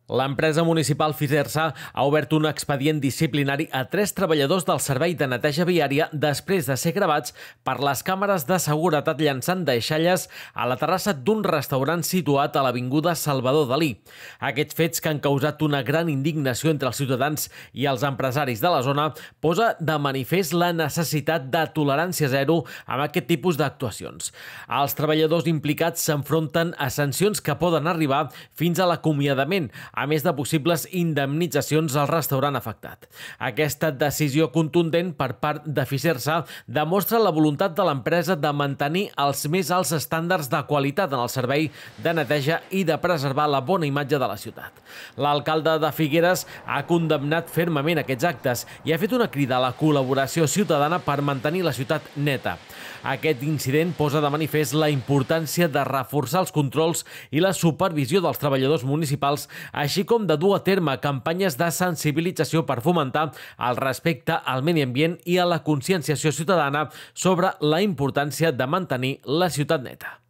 L'empresa municipal Fisersa ha obert un expedient disciplinari a 3 treballadors del servei de neteja viària després de ser gravats per les càmeres de seguretat llançant deixalles a la terrassa d'un restaurant situat a l'avinguda Salvador Dalí. Aquests fets, que han causat una gran indignació entre els ciutadans i els empresaris de la zona, posa de manifest la necessitat de tolerància zero amb aquest tipus d'actuacions. Els treballadors implicats s'enfronten a sancions que poden arribar fins a l'acomiadament, a més de possibles indemnitzacions al restaurant afectat. Aquesta decisió contundent per part de Fisersa demostra la voluntat de l'empresa de mantenir els més alts estàndards de qualitat en el servei de neteja i de preservar la bona imatge de la ciutat. L'alcalde de Figueres ha condemnat fermament aquests actes i ha fet una crida a la col·laboració ciutadana per mantenir la ciutat neta. Aquest incident posa de manifest la importància de reforçar els controls i la supervisió dels treballadors municipals, així com de dur a terme campanyes de sensibilització per fomentar el respecte al medi ambient i a la conscienciació ciutadana sobre la importància de mantenir la ciutat neta.